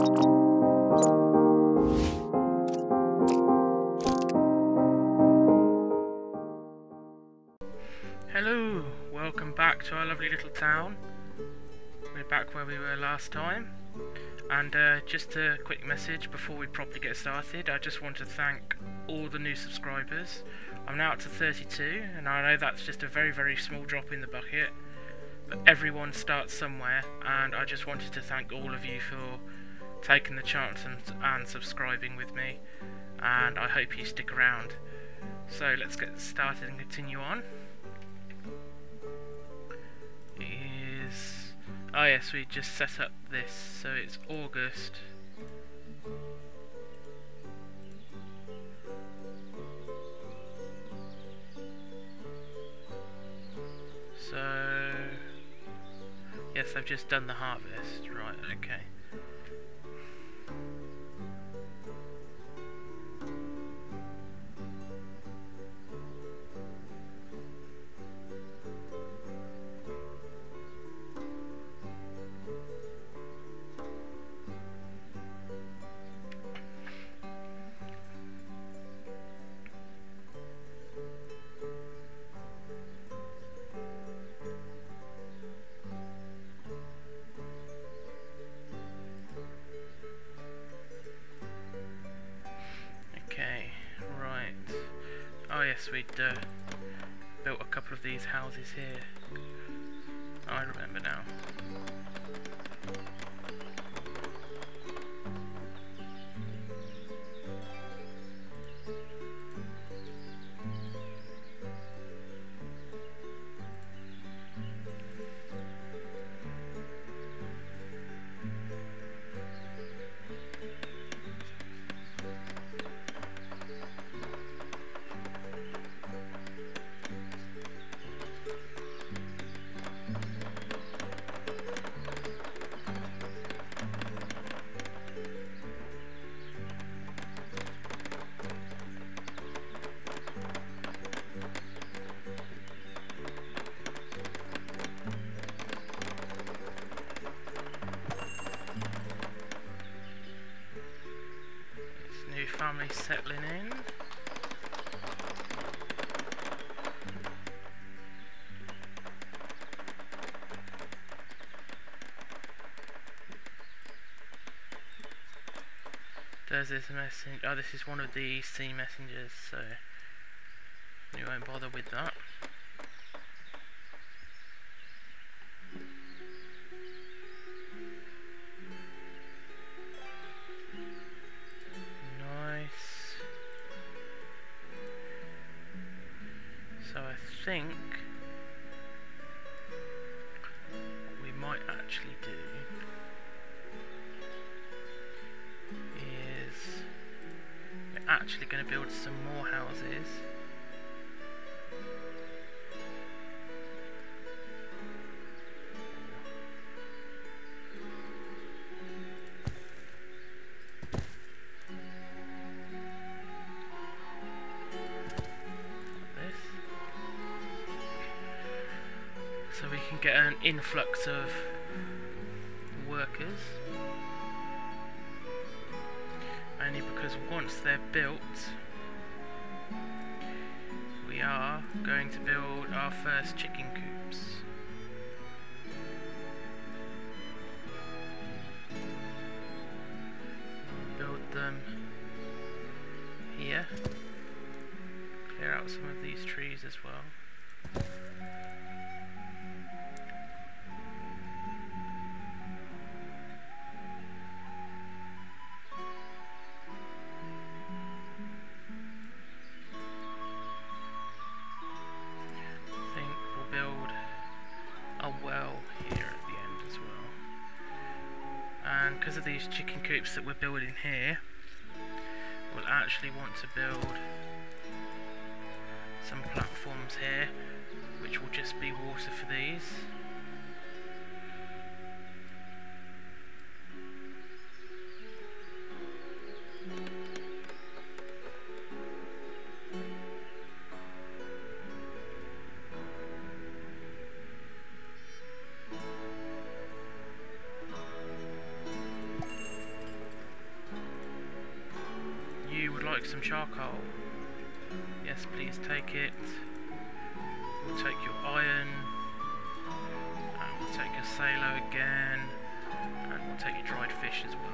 Hello, welcome back to our lovely little town. We're back where we were last time, and just a quick message before we properly get started. I just want to thank all the new subscribers. I'm now up to 32, and I know that's just a very small drop in the bucket, but everyone starts somewhere, and I just wanted to thank all of you for taking the chance and subscribing with me, and I hope you stick around. So let's get started and continue on. Oh yes, we just set up this, so it's August. So yes, I've just done the harvest, right, okay. Oh yes, we'd built a couple of these houses here. Oh, I remember now. Family settling in. There's this message. Oh, this is one of the sea messengers, so we won't bother with that. So I think what we might actually do is we're actually going to build some more houses. So we can get an influx of workers, only because once they're built we are going to build our first chicken coops. Build them here, clear out some of these trees as well. Because of these chicken coops that we're building here, we'll actually want to build some platforms here, which will just be water for these. you would like some charcoal? Yes, please take it. We'll take your iron. And we'll take your salo again. And we'll take your dried fish as well.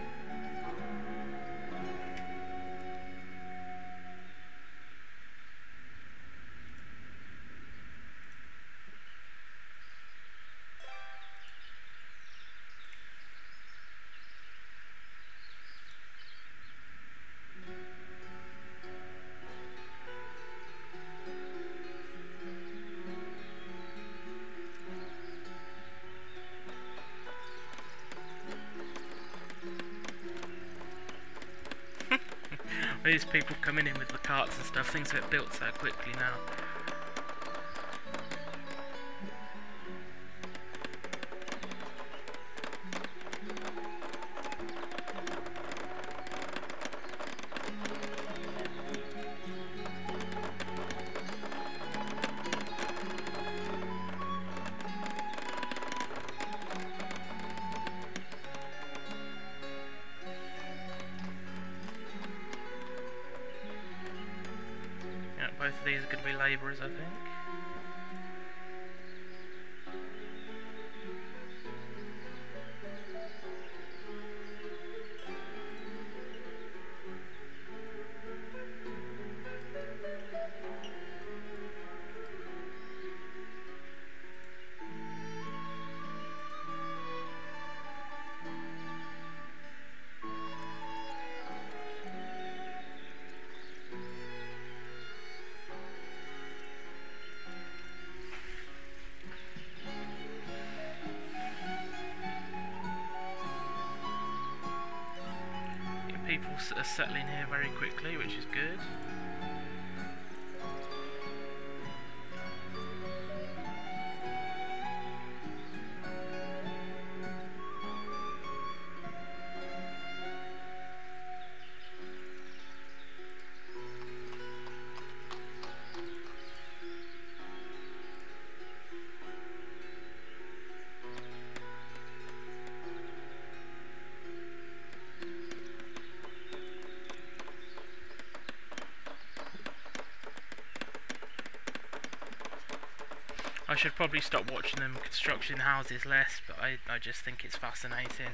These people coming in with the carts and stuff, things get built so quickly now. Both of these are going to be labourers, I think. People are settling here very quickly, which is good. I should probably stop watching them constructing houses less, but I just think it's fascinating.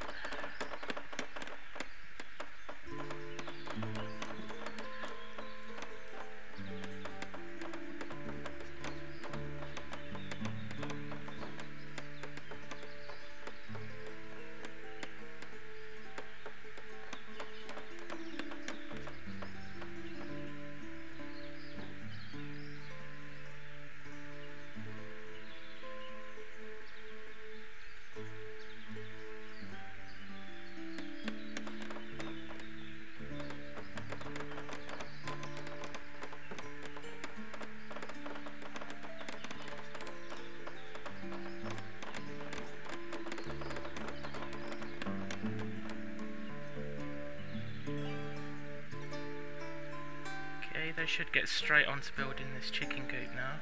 They should get straight onto building this chicken coop now.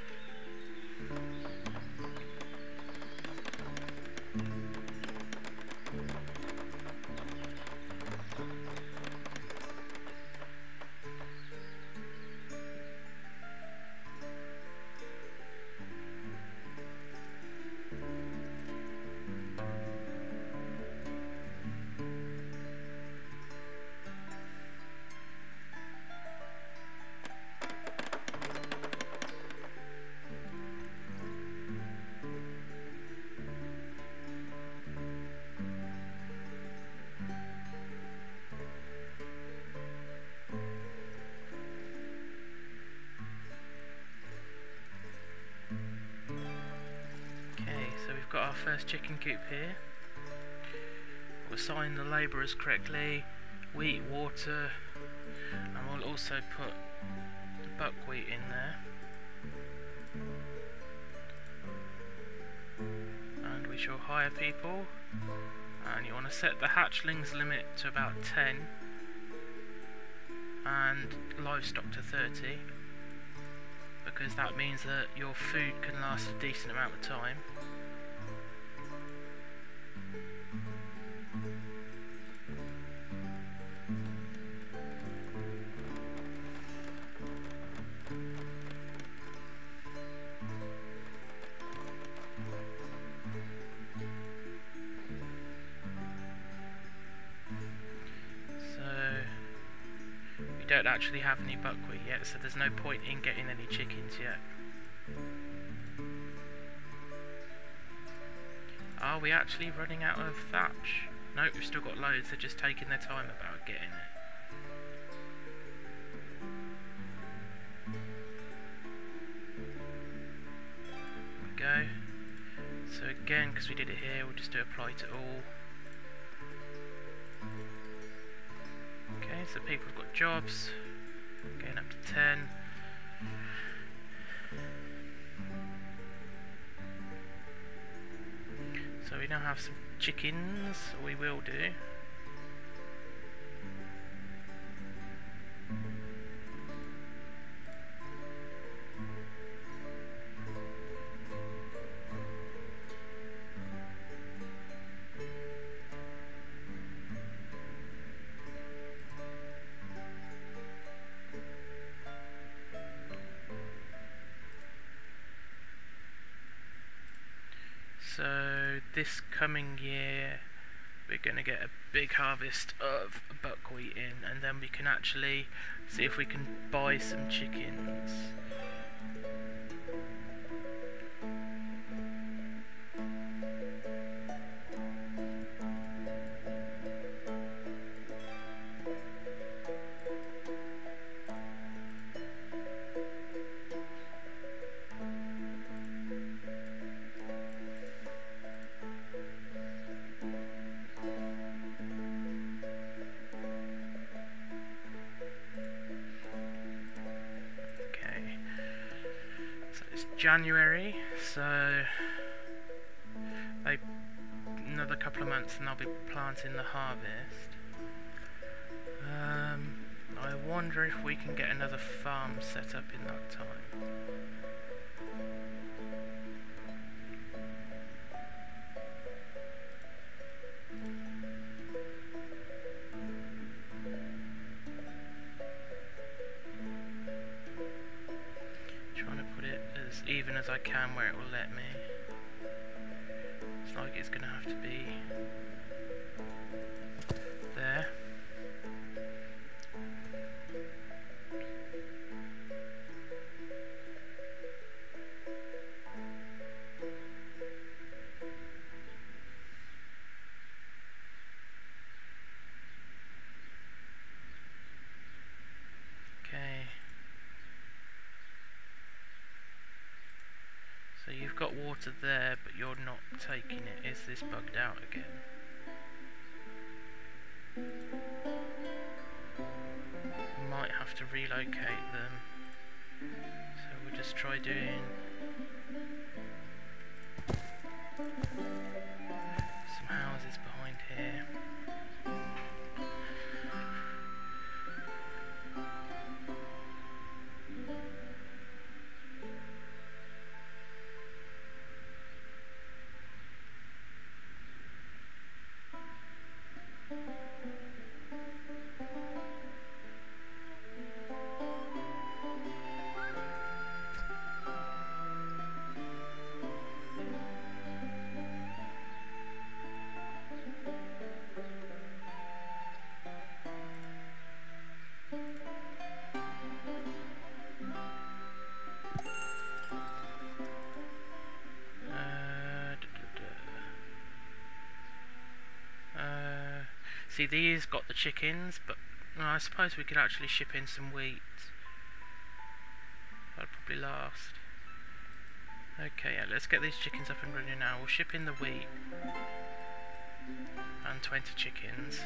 Got our first chicken coop here. We'll assign the labourers correctly, wheat, water, and we'll also put the buckwheat in there. And we shall hire people, and you want to set the hatchlings limit to about 10 and livestock to 30, because that means that your food can last a decent amount of time. don't actually have any buckwheat yet, so there's no point in getting any chickens yet. Are we actually running out of thatch? No, we've still got loads, they're just taking their time about getting it. There we go. So again, because we did it here, we'll just do apply to all. Okay, so people have got jobs, getting up to 10. So we now have some chickens, we will do. So this coming year we're going to get a big harvest of buckwheat in, and then we can actually see if we can buy some chickens. January, so another couple of months and I'll be planting the harvest. I wonder if we can get another farm set up in that time. Even as I can where it will let me. It's like it's going to have to be there. So you've got water there, but you're not taking it. Is this bugged out again? Might have to relocate them. So we'll just try doing some houses behind here. See, these got the chickens, but well, I suppose we could actually ship in some wheat. That'll probably last. Okay, yeah, let's get these chickens up and running now. We'll ship in the wheat and 20 chickens.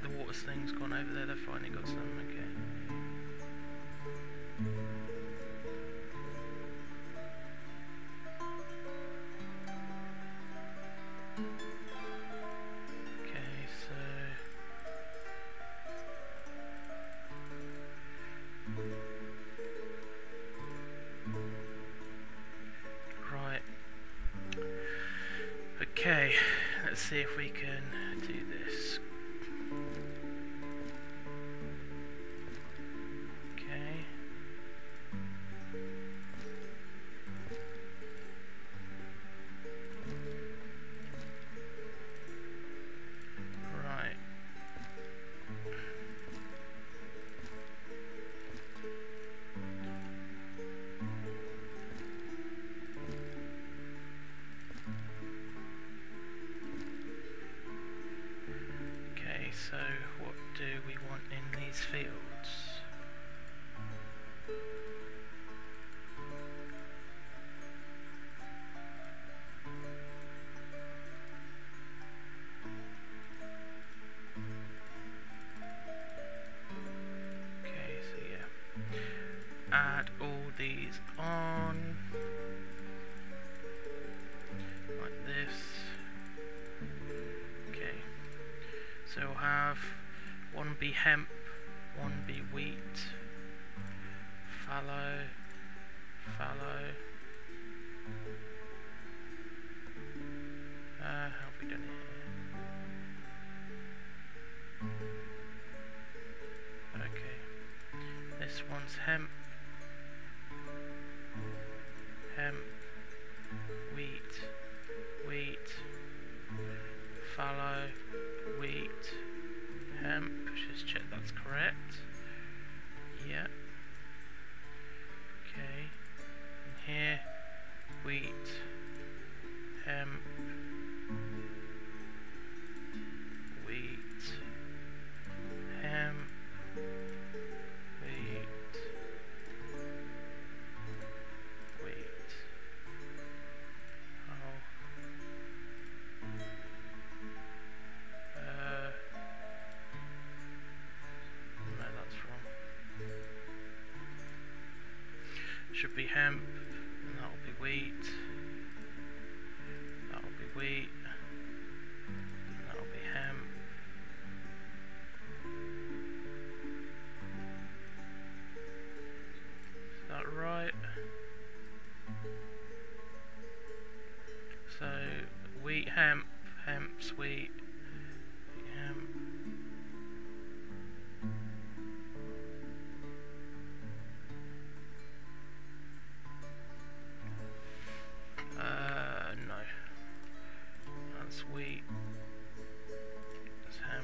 Right, the water thing's gone over there, they've finally got some, okay. Okay, so... Right. Okay, let's see if we can do this. Okay. Right. Okay, so what do we want in these fields? Okay, so yeah. Add all these on. Like this. Okay. So we'll have one be hemp, one be wheat, fallow, fallow. How have we done it here? Okay. This one's hemp, hemp, wheat, wheat, fallow, wheat, hemp. Just check that's correct. Yeah. Okay. And here, wheat, hemp, wheat, hemp, wheat, wheat. Oh. No, that's wrong. Should be hemp, and that'll be wheat. That'll be wheat. And that'll be hemp. Is that right? So wheat, hemp, hemp's wheat, hemp. No. That's wheat. That's hemp.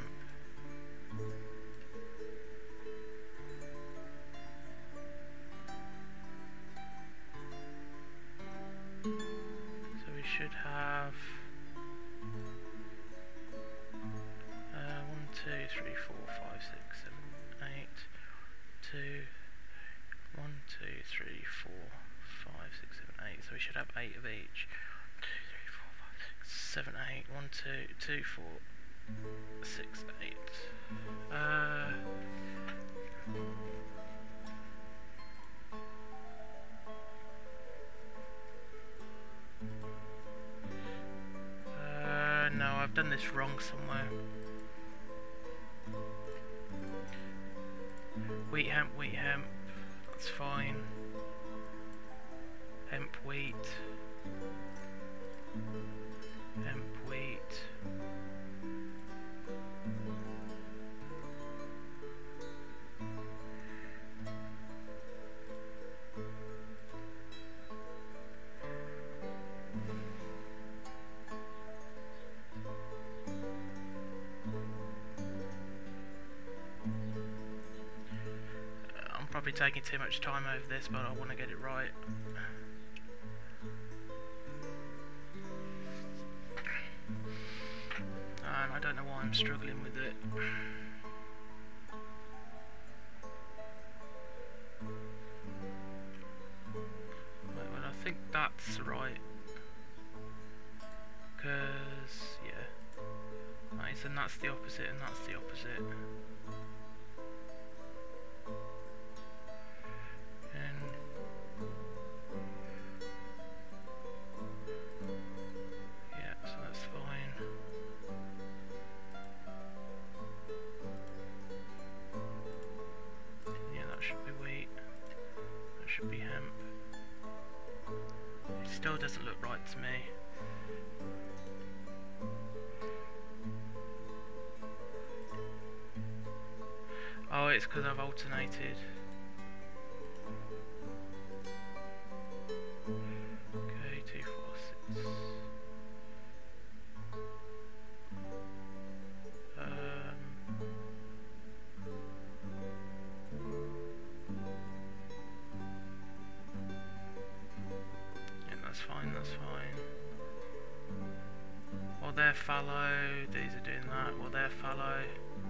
So we should have 1, 2, 3, 4, 5, 6, 7, 8, 2, 1, 2, 3, 4, 5, 6, 7, 8. So we should have 8 of each. 1, 2, 3, 4, 5, 6, 7, 8. 1, 2, 2, 4, 6, 8. No, I've done this wrong somewhere. Wheat, hemp, that's fine. Hemp, wheat. Hemp, wheat. Probably taking too much time over this, but I want to get it right. And I don't know why I'm struggling with it. Right, well, I think that's right. Because, yeah, that so that's the opposite and that's the opposite. And yeah, so that's fine. Yeah, that should be wheat. That should be hemp. It still doesn't look right to me. Oh, it's because I've alternated. Okay, 2, 4, 6. Yeah, that's fine, that's fine. Well, they're fallow, these are doing that, well, they're fallow.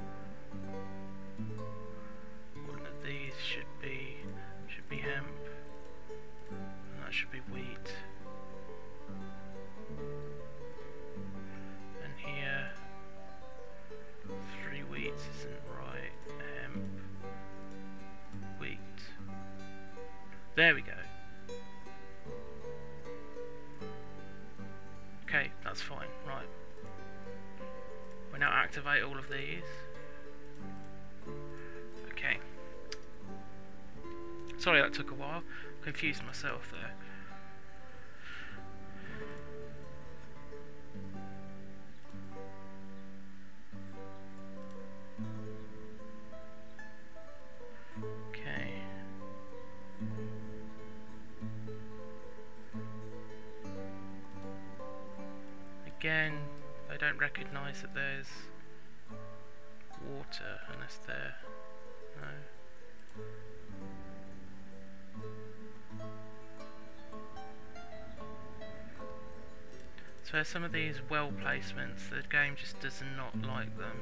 One of these should be hemp, and that should be wheat. And here, 3 wheats isn't right. Hemp, wheat. There we go. Okay, that's fine. Right. We now activate all of these. Okay. Sorry that took a while. Confused myself there. Okay. Again, I don't recognise that there's water unless there. No. So some of these well placements, the game just does not like them.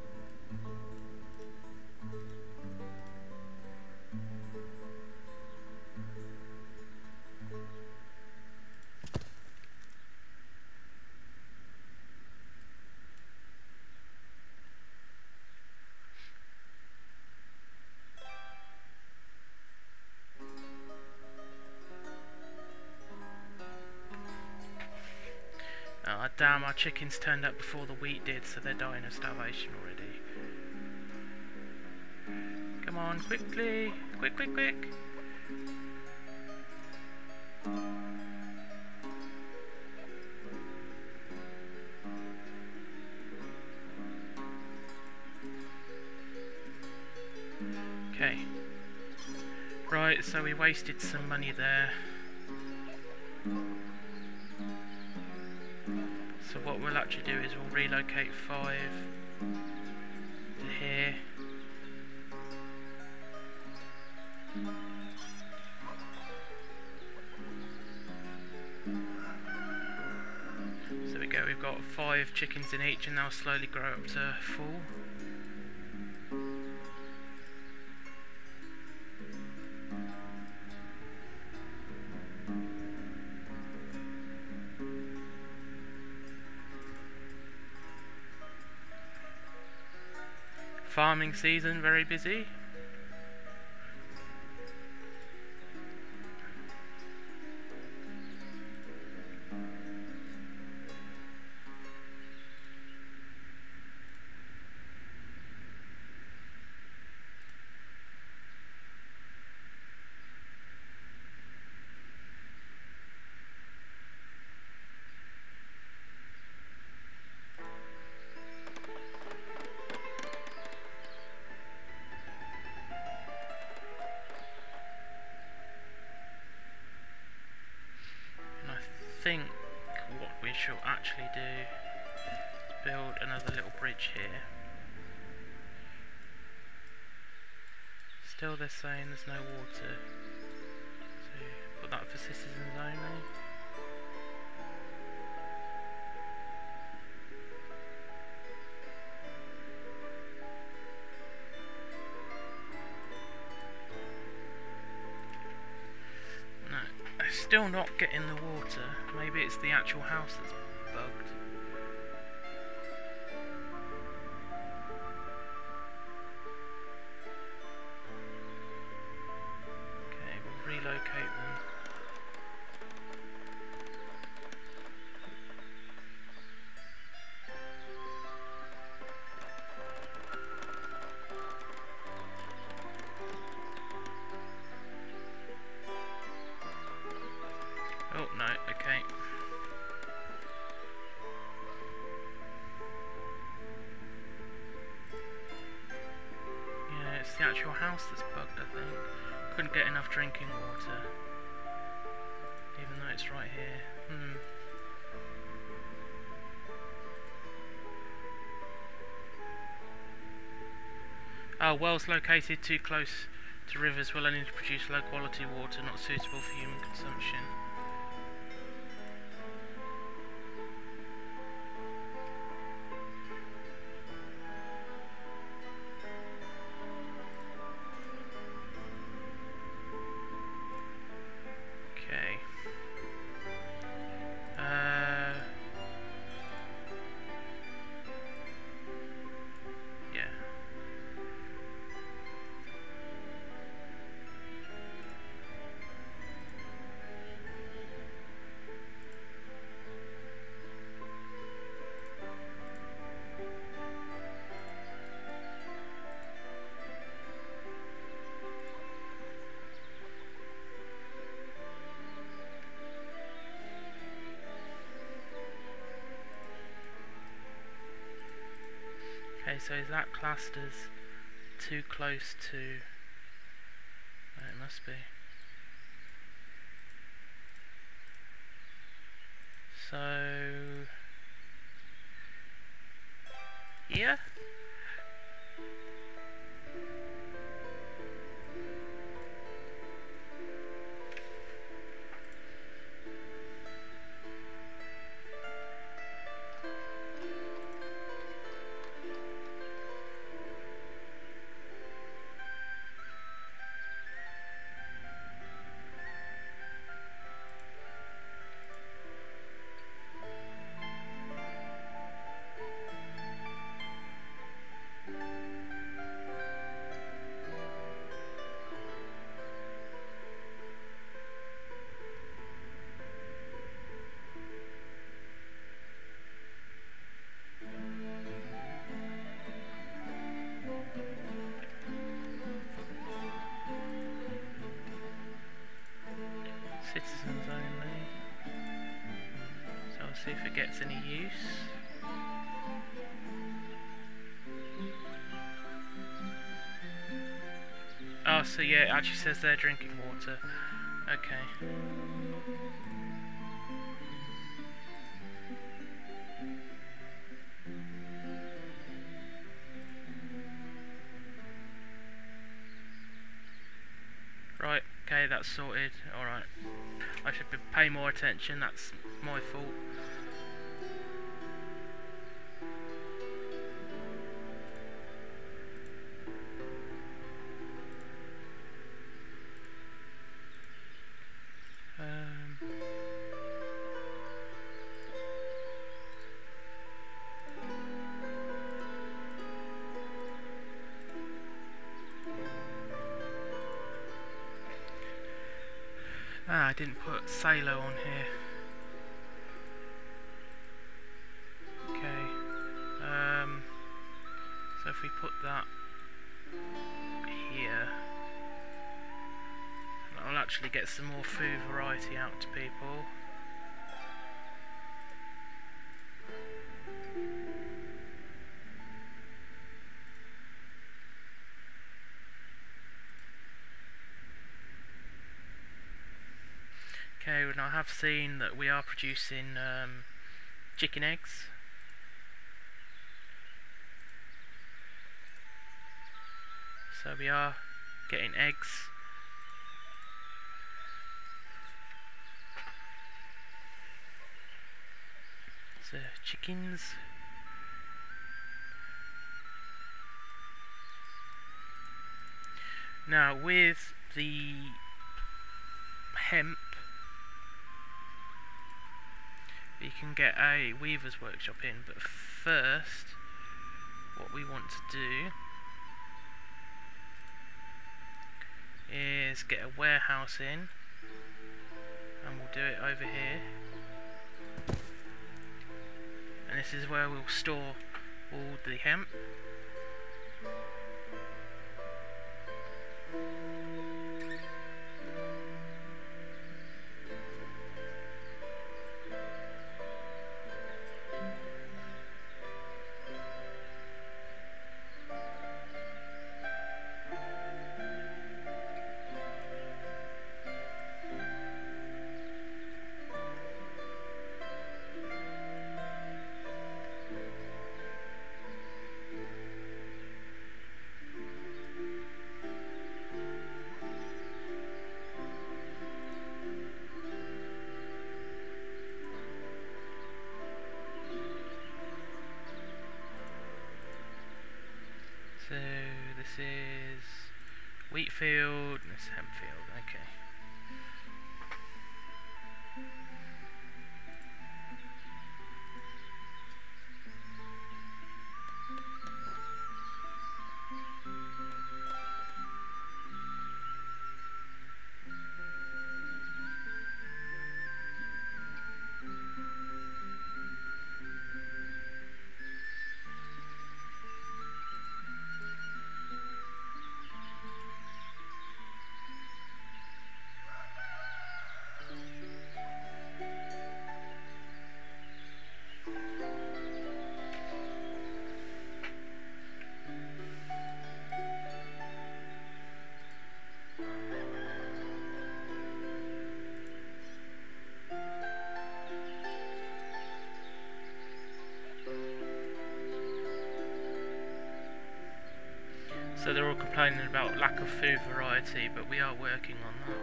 Oh, damn, our chickens turned up before the wheat did, so they're dying of starvation already. Come on, quickly! Quick, quick, quick! Okay. Right, so we wasted some money there. So what we'll actually do is we'll relocate 5 to here. So there we go, we've got 5 chickens in each and they'll slowly grow up to full. Farming season, very busy. I think what we shall actually do is build another little bridge here. Still they're saying there's no water, so put that for citizens only. Still not getting the water. Maybe it's the actual house that's bugged. Oh, no, okay. Yeah, it's the actual house that's bugged, I think. Couldn't get enough drinking water. Even though it's right here. Oh, wells located too close to rivers will only produce low quality water not suitable for human consumption. Okay. Yeah. Okay, so is that classed as too close to... Oh, it must be. So... yeah? Citizens only. So I'll see if it gets any use. Oh, so yeah, it actually says they're drinking water. Okay. Right, okay, that's sorted. Alright. I should pay more attention, that's my fault. I didn't put Salo on here. Okay. So if we put that here, that'll actually get some more food variety out to people. Okay, and I have seen that we are producing chicken eggs. So we are getting eggs. So chickens. Now with the hemp, you can get a weaver's workshop in, but first what we want to do is get a warehouse in, and we'll do it over here, and this is where we'll store all the hemp. complaining about lack of food variety, but we are working on that.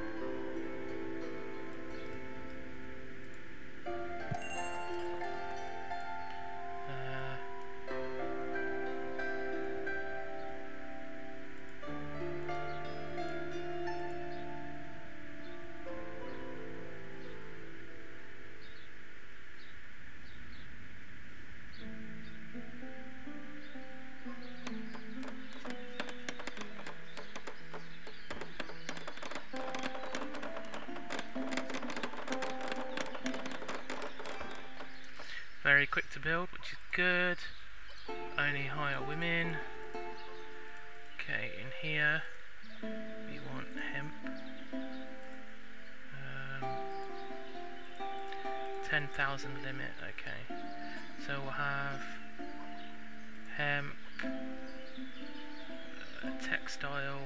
Very quick to build, which is good. Only hire women. Okay, in here we want hemp. 10,000 limit, okay. So we'll have hemp, textile,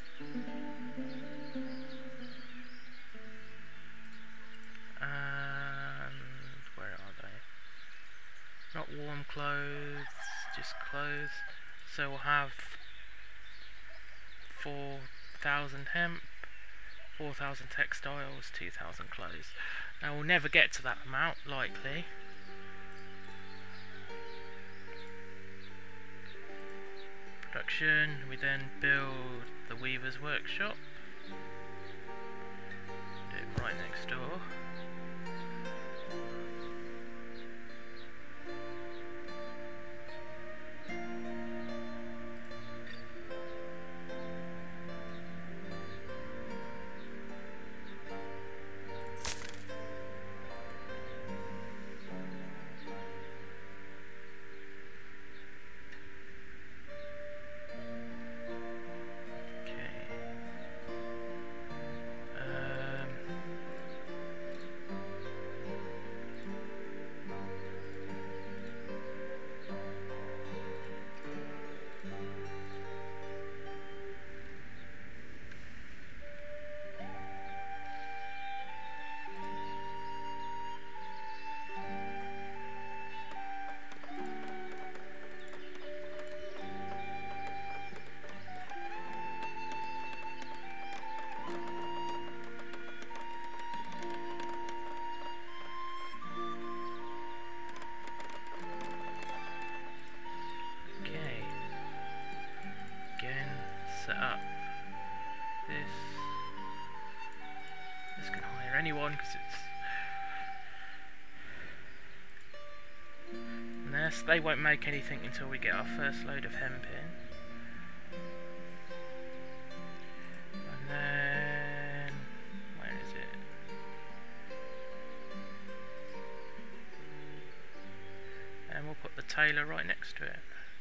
and where are they? Not warm clothes, just clothes. So we'll have 4,000 hemp, 4,000 textiles, 2,000 clothes. Now we'll never get to that amount, likely. Production, we then build the weaver's workshop. Do it right next door. Anyone, because it's they won't make anything until we get our first load of hemp in. And then where is it? And we'll put the tailor right next to it.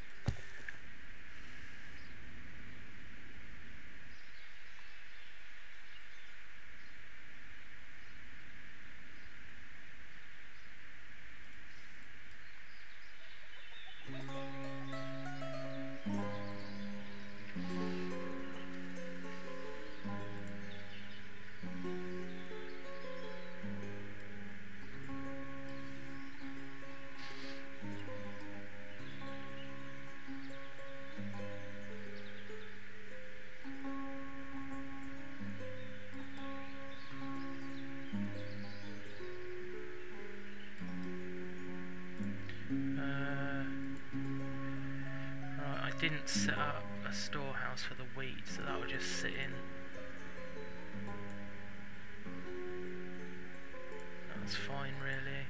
Didn't set up a storehouse for the wheat, so that will just sit in. That's fine, really,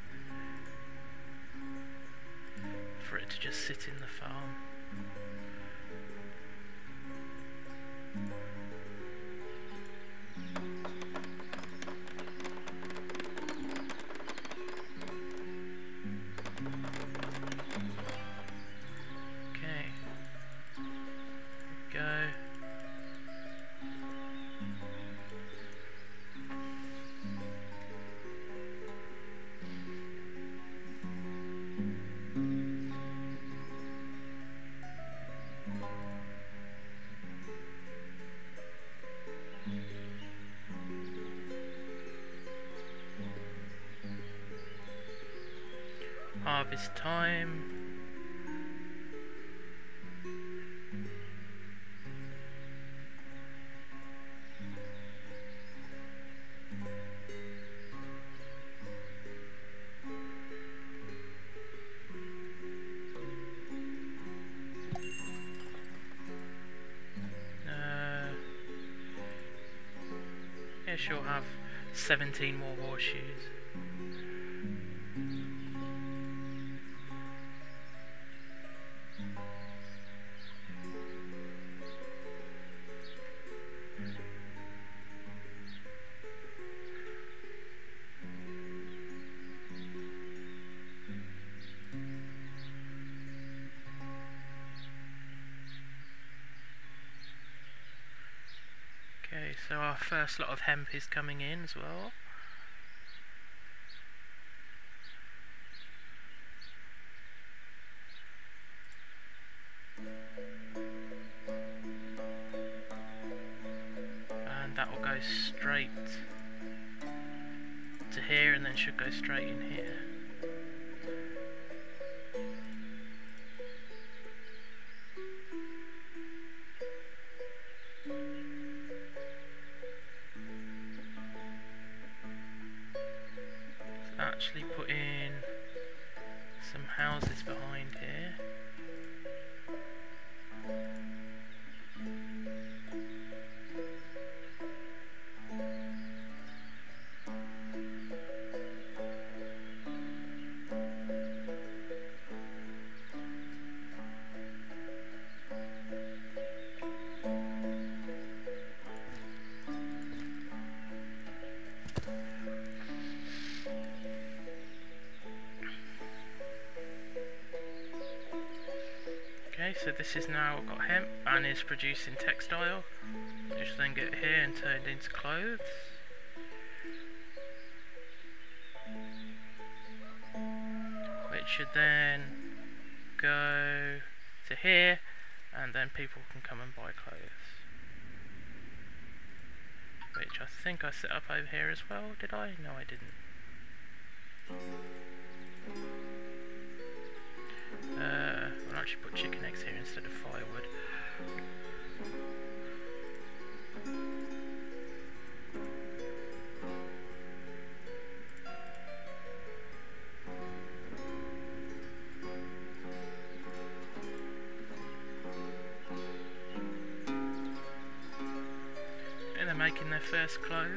for it to just sit in the farm. Harvest time. she'll have 17 more horseshoes. Okay, so our first lot of hemp is coming in as well. And that will go straight to here, and then should go straight in here. Actually put in some houses behind here. Okay, so this is now got hemp and is producing textile, which then get here and turned into clothes. Which should then go to here, and then people can come and buy clothes. Which I think I set up over here as well, did I? No, I didn't. I'll actually put chicken eggs here instead of firewood. And they're making their first clothes.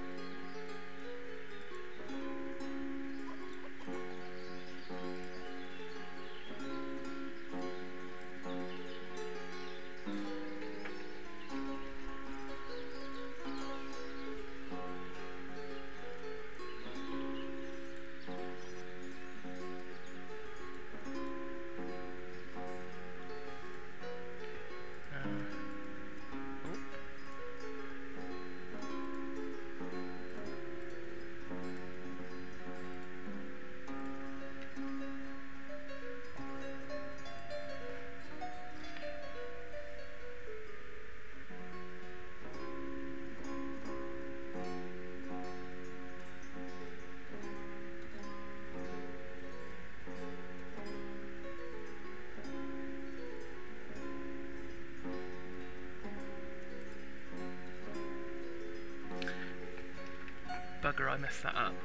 Bugger, I messed that up.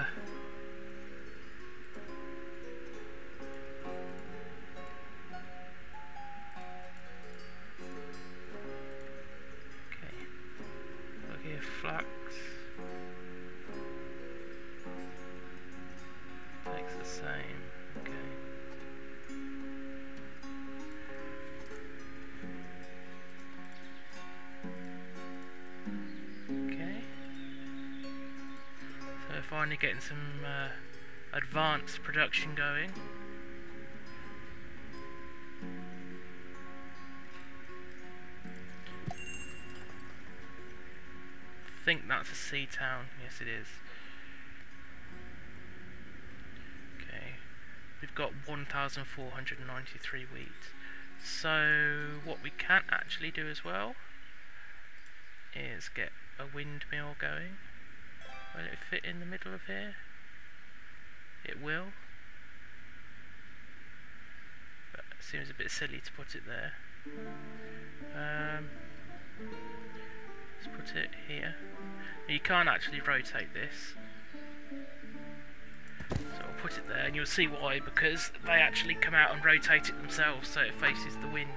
Okay. Look here, flax. Takes the same. Okay. Finally getting some advanced production going. I think that's a sea town. Yes, it is. Okay, we've got 1,493 wheat. So what we can actually do as well is get a windmill going. Will it fit in the middle of here? It will. But it seems a bit silly to put it there. Let's put it here. You can't actually rotate this. So I'll put it there, and you'll see why, because they actually come out and rotate it themselves so it faces the wind.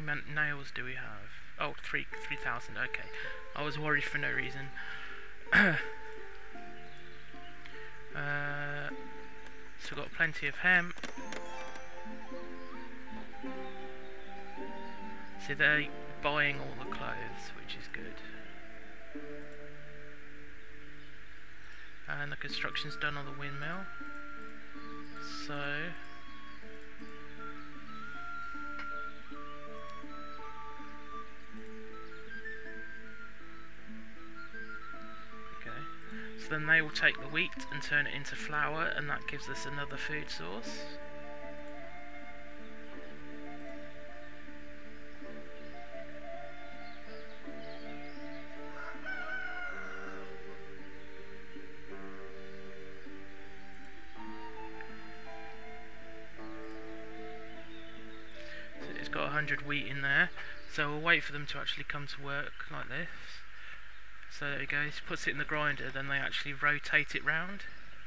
nails do we have? Oh, 3,000, okay. I was worried for no reason. So we've got plenty of hemp. So they're buying all the clothes, which is good. And the construction's done on the windmill. So then they will take the wheat and turn it into flour, and that gives us another food source. So it's got 100 wheat in there, so we'll wait for them to actually come to work like this. So there we go, he puts it in the grinder, then they actually rotate it round.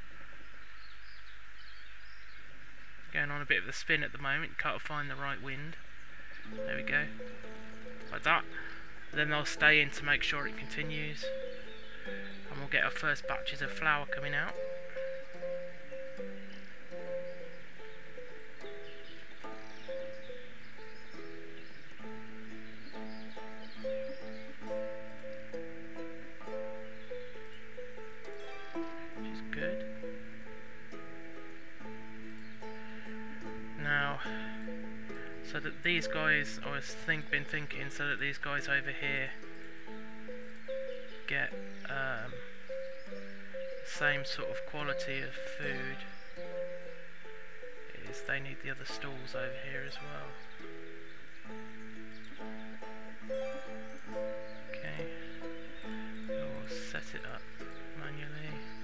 Going on a bit of a spin at the moment, can't find the right wind. There we go, like that. Then they'll stay in to make sure it continues. And we'll get our first batches of flour coming out. So that these guys, I was been thinking, so that these guys over here get the same sort of quality of food, is they need the other stalls over here as well. Okay, we'll set it up manually.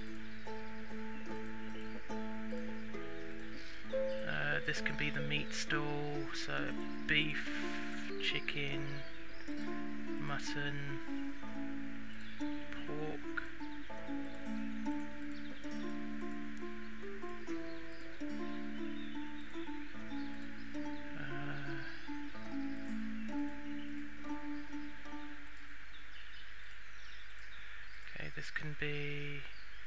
This can be the meat stall, so beef, chicken, mutton, pork. Okay, this can be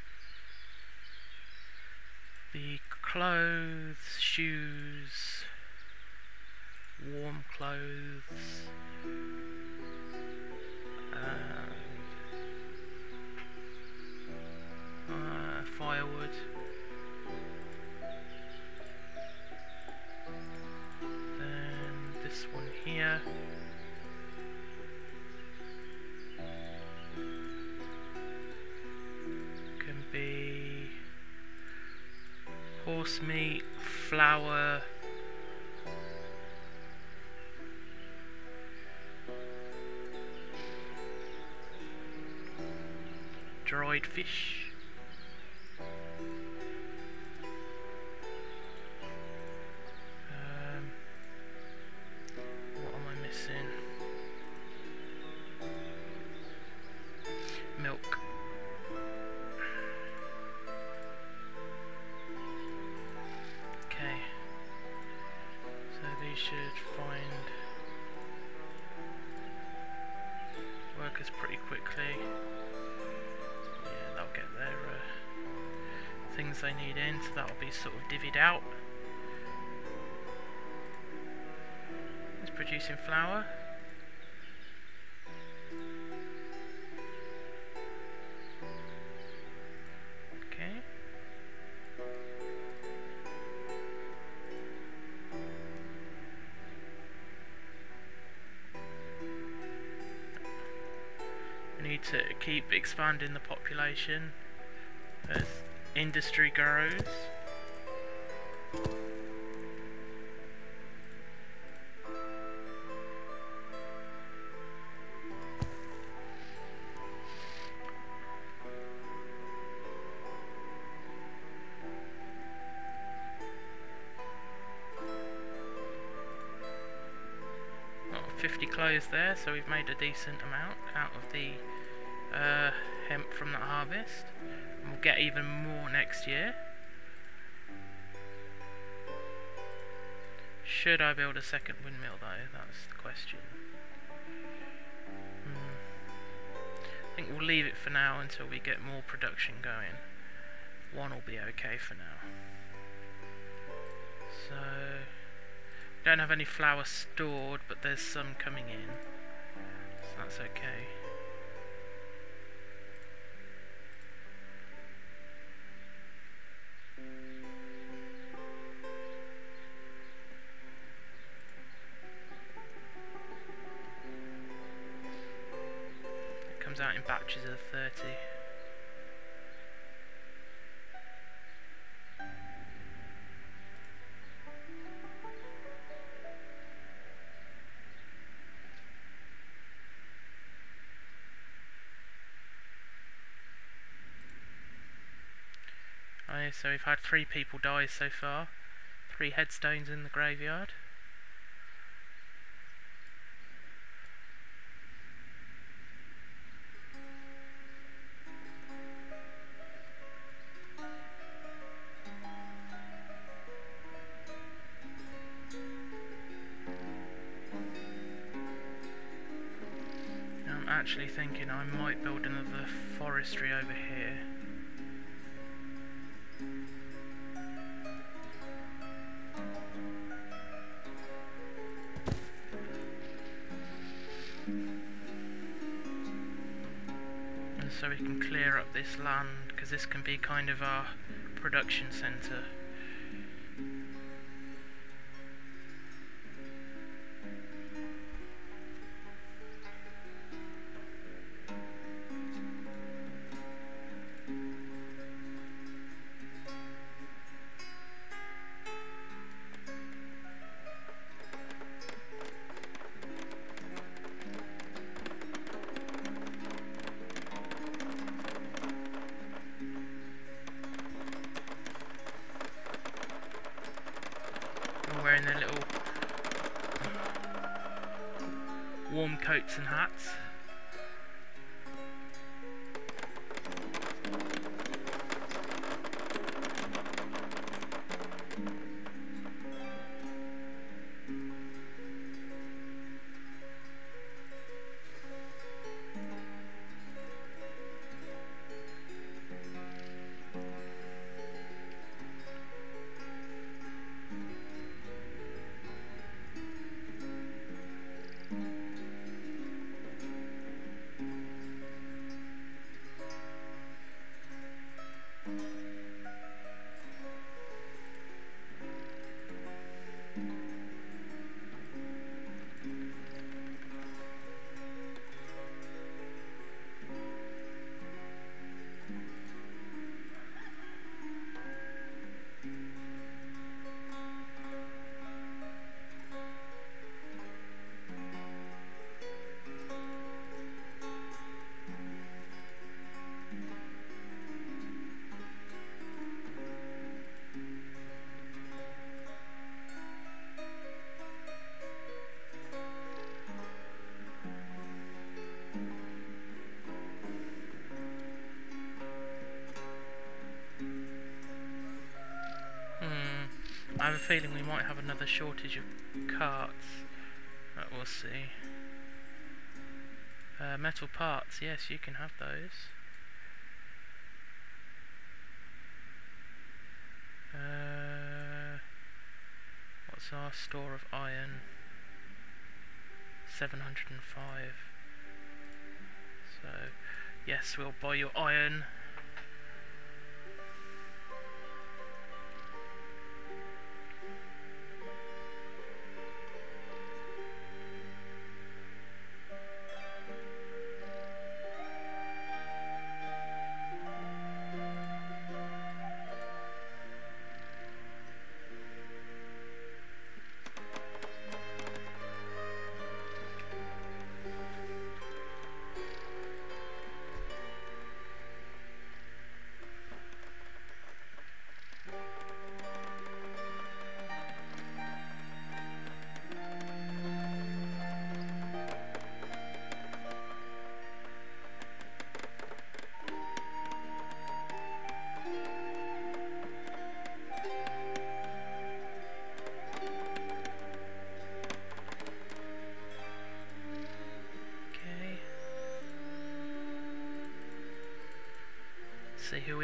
the clothes, shoes, warm clothes, and firewood. Then this one here. Can be horse meat, flour, dried fish. What am I missing? Milk. Okay, so these should find workers pretty quickly. Yeah, they'll get their things they need in, so that'll be sort of divvied out. It's producing flour. Okay. We need to keep expanding the population as industry grows. Got 50 clothes there, so we've made a decent amount out of the hemp from that harvest. And we'll get even more next year. Should I build a second windmill though? That's the question. I think we'll leave it for now until we get more production going. One will be okay for now. So, don't have any flour stored, but there's some coming in, so that's okay. It comes out in batches of 30. So we've had 3 people die so far, 3 headstones in the graveyard. Now I'm actually thinking I might build another forestry over here. So we can clear up this land, because this can be kind of our production centre. Wearing their little warm coats and hats. I have a feeling we might have another shortage of carts, but we'll see. Metal parts, yes, you can have those. What's our store of iron? 705. So, yes, we'll buy your iron.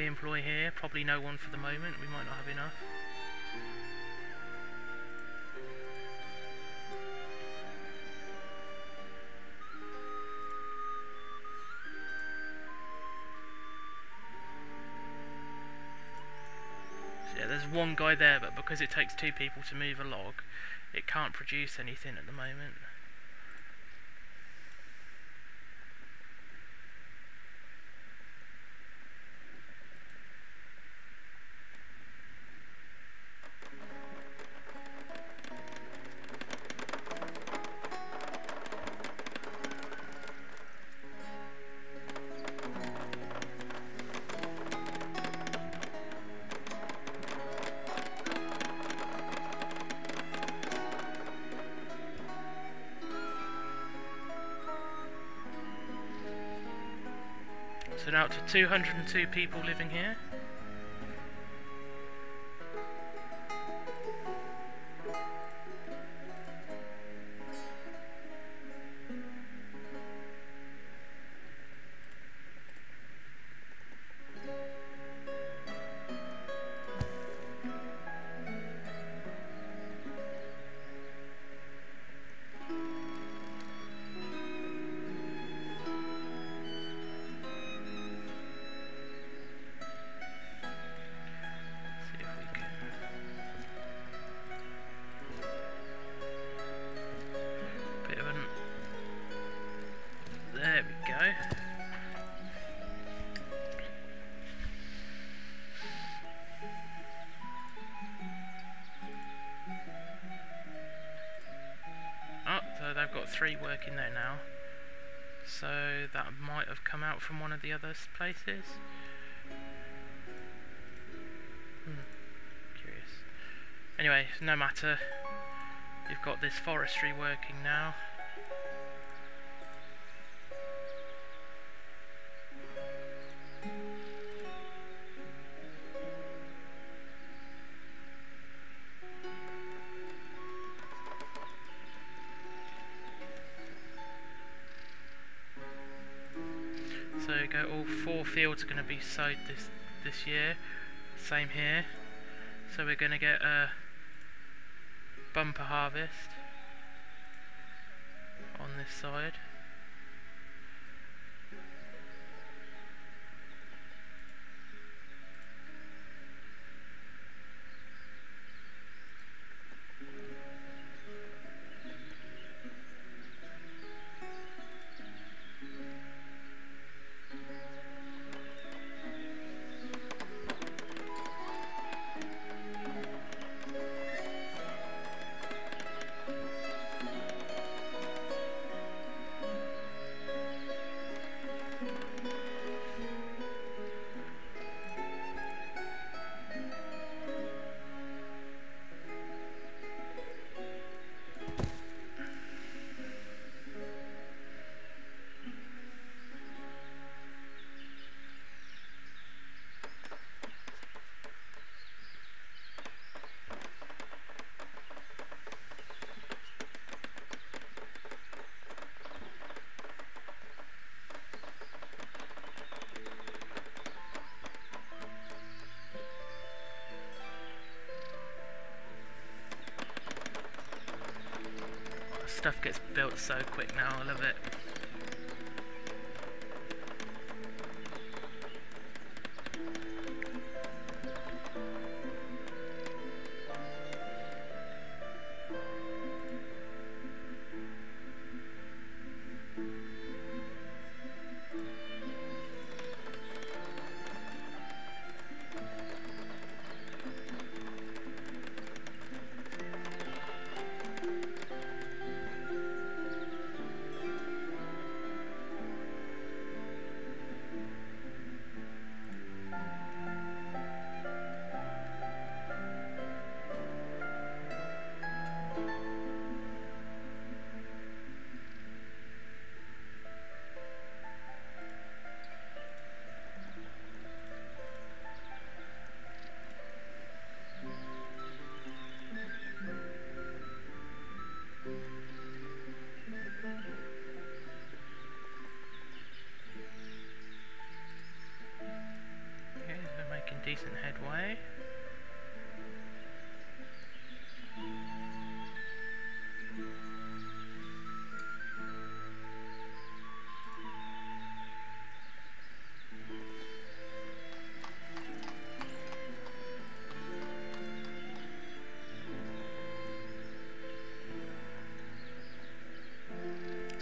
employ here? Probably no one for the moment. We might not have enough. So yeah, there's one guy there, but because it takes 2 people to move a log, it can't produce anything at the moment. So now up to 202 people living here. There we go. Oh, so they've got 3 working there now. So that might have come out from one of the other places. Curious. Anyway, no matter. You've got this forestry working now. So all 4 fields are going to be sowed this year. Same here. So we're going to get a bumper harvest on this side. Stuff gets built so quick now, I love it.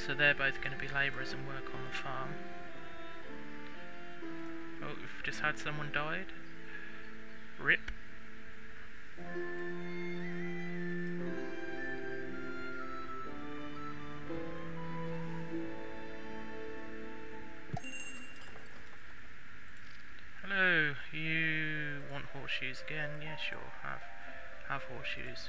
So they're both going to be labourers and work on the farm. Oh, we've just had someone died. RIP. Hello, you want horseshoes again? Yeah, sure, have horseshoes.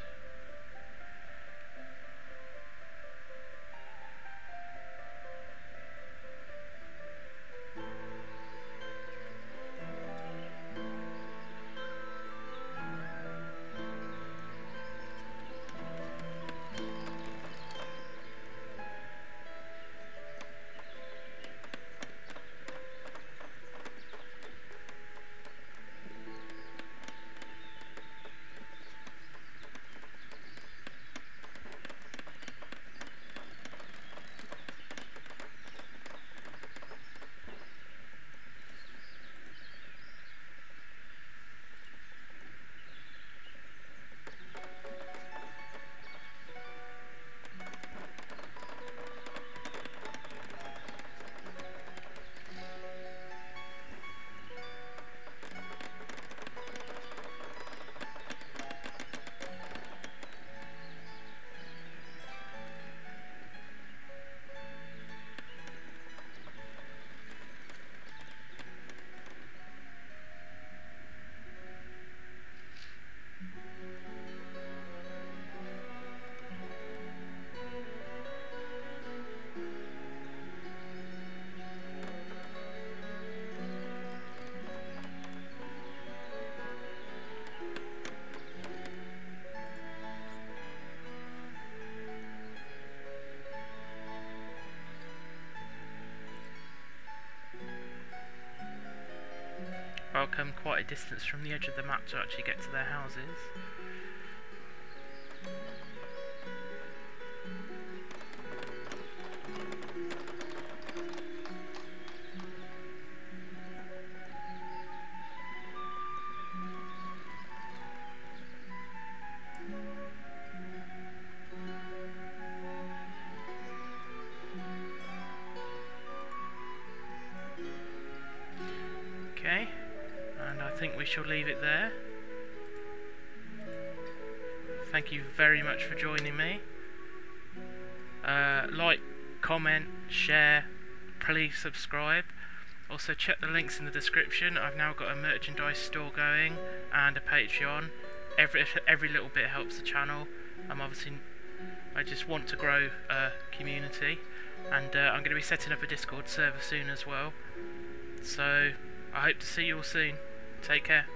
I'll come quite a distance from the edge of the map to actually get to their houses. Okay. And I think we shall leave it there. Thank you very much for joining me. Like, comment, share, please subscribe. Also check the links in the description. I've now got a merchandise store going and a Patreon. Every little bit helps the channel. Obviously I just want to grow a community, and I'm going to be setting up a Discord server soon as well. So I hope to see you all soon. Take care.